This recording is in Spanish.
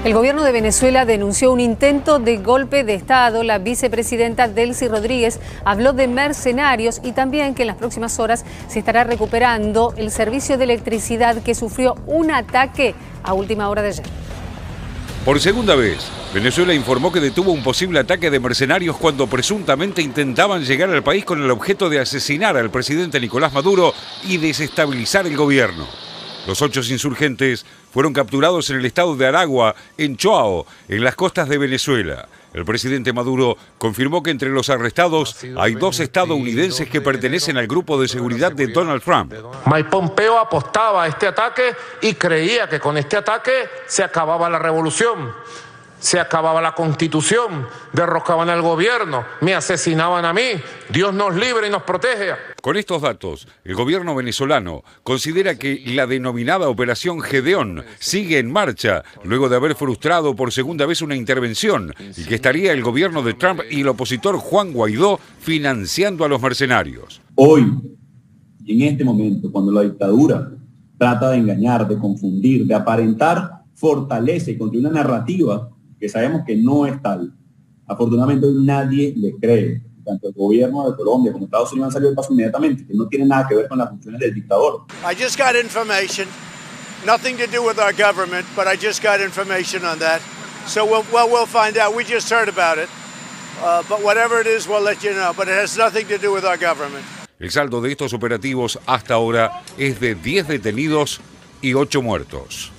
El gobierno de Venezuela denunció un intento de golpe de Estado. La vicepresidenta Delcy Rodríguez habló de mercenarios y también que en las próximas horas se estará recuperando el servicio de electricidad que sufrió un ataque a última hora de ayer. Por segunda vez, Venezuela informó que detuvo un posible ataque de mercenarios cuando presuntamente intentaban llegar al país con el objeto de asesinar al presidente Nicolás Maduro y desestabilizar el gobierno. Los 8 insurgentes fueron capturados en el estado de Aragua, en Choao, en las costas de Venezuela. El presidente Maduro confirmó que entre los arrestados hay 2 estadounidenses que pertenecen al grupo de seguridad de Donald Trump. Mike Pompeo apostaba a este ataque y creía que con este ataque se acababa la revolución, se acababa la constitución, derrocaban al gobierno, me asesinaban a mí. Dios nos libre y nos protege. Con estos datos, el gobierno venezolano considera que la denominada Operación Gedeón sigue en marcha luego de haber frustrado por segunda vez una intervención y que estaría el gobierno de Trump y el opositor Juan Guaidó financiando a los mercenarios. Hoy, y en este momento, cuando la dictadura trata de engañar, de confundir, de aparentar fortaleza y construir una narrativa que sabemos que no es tal, afortunadamente hoy nadie le cree. Tanto el gobierno de Colombia como Estados Unidos han salido del paso inmediatamente, que no tiene nada que ver con las funciones del dictador. I just got information, nothing to do with our government, but I just got information on that. So we'll find out. We just heard about it. But whatever it is, we'll let you know. But it has nothing to do with our government. El saldo de estos operativos hasta ahora es de 10 detenidos y 8 muertos.